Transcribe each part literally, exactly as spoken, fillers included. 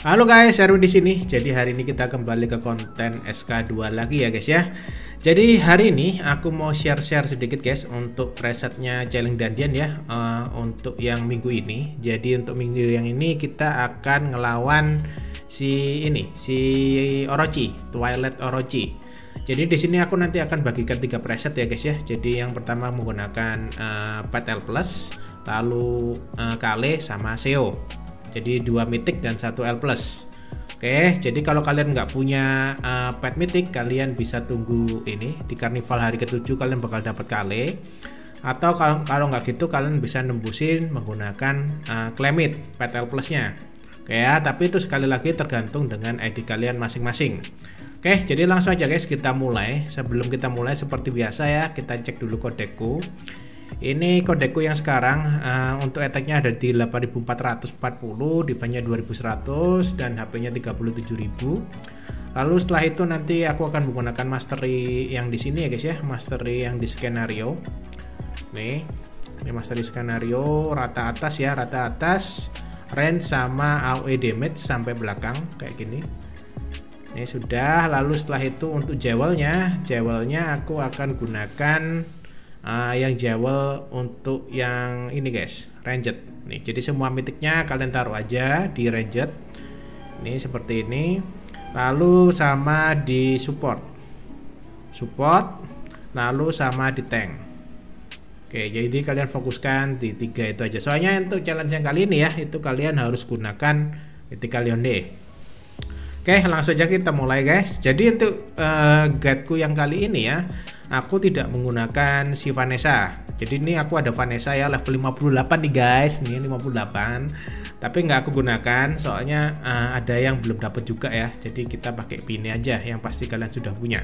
Halo guys, Erwin di sini. Jadi hari ini kita kembali ke konten S K dua lagi ya guys ya. Jadi hari ini aku mau share-share sedikit guys untuk presetnya Challenge Dungeon ya, uh, untuk yang minggu ini. Jadi untuk minggu yang ini kita akan ngelawan si ini, si Orochi, Twilight Orochi. Jadi di sini aku nanti akan bagikan tiga preset ya guys ya. Jadi yang pertama menggunakan uh, Pet L plus, lalu uh, Kale sama Seo. Jadi dua mythic dan satu L plus. Oke, jadi kalau kalian nggak punya uh, pet mythic, kalian bisa tunggu ini di karnival hari ketujuh, kalian bakal dapat Kale. Atau kalau kalau nggak gitu, kalian bisa nembusin menggunakan uh, Clemit pet L plusnya. Oke ya, tapi itu sekali lagi tergantung dengan I D kalian masing-masing. Oke, jadi langsung aja guys kita mulai. Sebelum kita mulai seperti biasa ya, kita cek dulu kodeku. Ini kodeku yang sekarang uh, untuk attack-nya ada di delapan ribu empat ratus empat puluh, defense-nya dua ribu seratus dan H P-nya tiga puluh tujuh ribu. Lalu setelah itu nanti aku akan menggunakan mastery yang di sini ya guys ya, mastery yang di skenario. Nih, ini mastery skenario rata atas ya, rata atas, range sama A O E damage sampai belakang kayak gini. Ini sudah. Lalu setelah itu untuk jewelnya, jewelnya aku akan gunakan Uh, yang jewel untuk yang ini guys, ranged nih. Jadi semua mythicnya kalian taruh aja di ranged ini seperti ini. Lalu sama di support support lalu sama di tank. Oke, jadi kalian fokuskan di tiga itu aja. Soalnya untuk challenge yang kali ini ya, itu kalian harus gunakan mythical Yonde. Oke, langsung aja kita mulai guys. Jadi untuk uh, guideku yang kali ini ya, aku tidak menggunakan si Vanessa. Jadi ini aku ada Vanessa ya, level lima puluh delapan nih guys. Nih lima puluh delapan. Tapi nggak aku gunakan soalnya uh, ada yang belum dapat juga ya. Jadi kita pakai Bini aja yang pasti kalian sudah punya.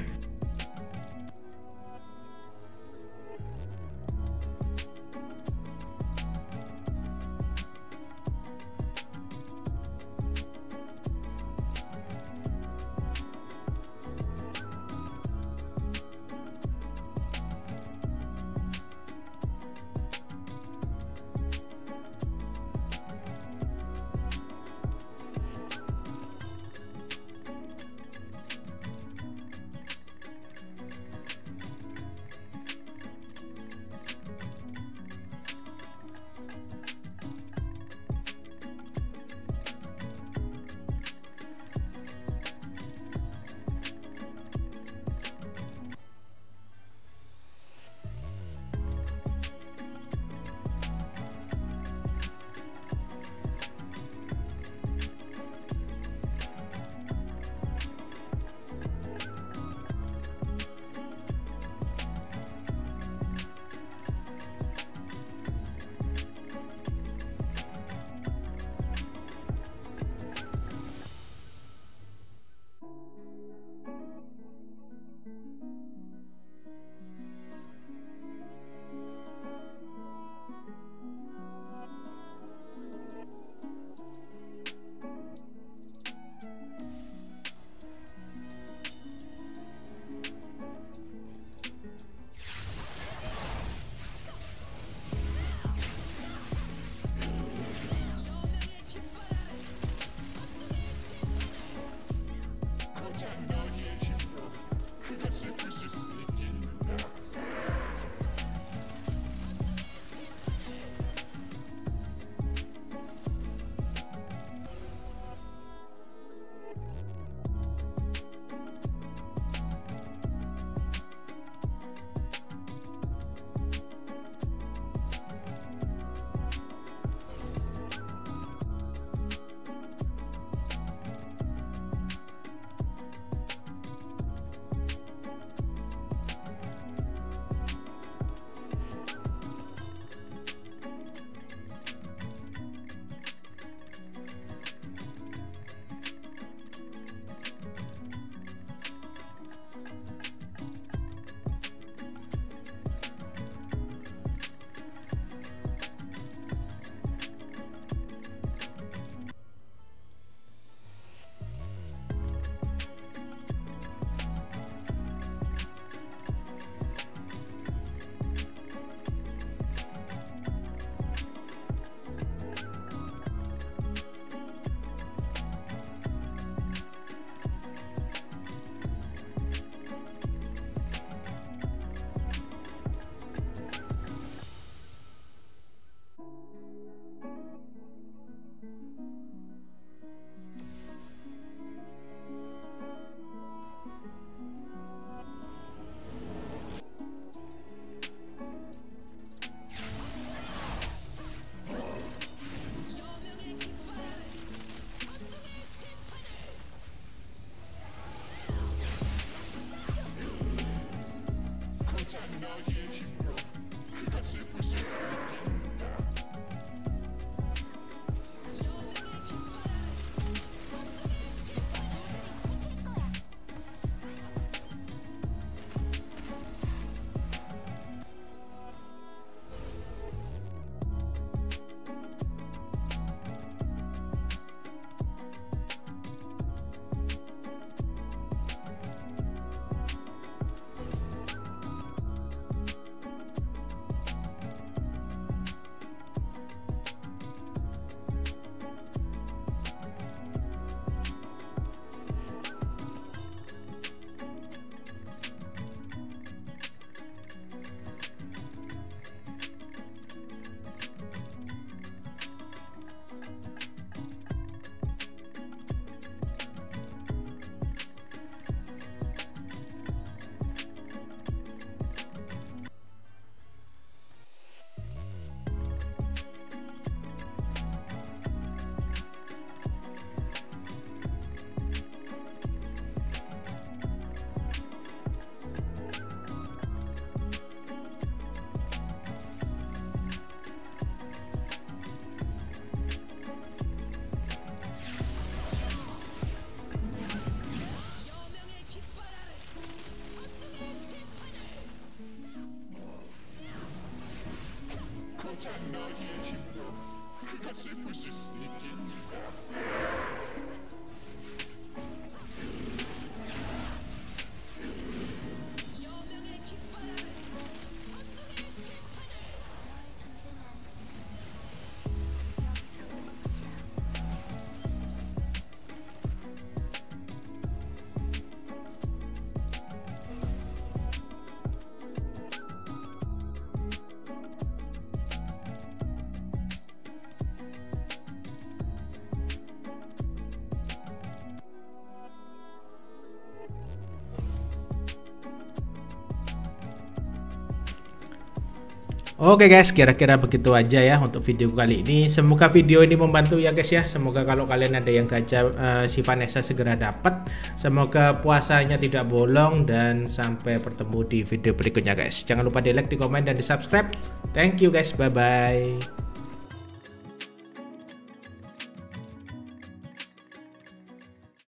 Oke guys, kira-kira begitu aja ya untuk video kali ini. Semoga video ini membantu ya guys ya. Semoga kalau kalian ada yang gacha uh, si Vanessa segera dapat. Semoga puasanya tidak bolong, dan sampai bertemu di video berikutnya guys. Jangan lupa di like, di komen, dan di subscribe. Thank you guys, bye bye.